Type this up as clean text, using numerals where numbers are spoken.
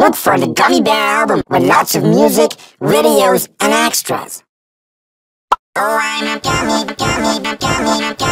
Look for the Gummy Bear album with lots of music, videos, and extras. Oh, I'm a gummy,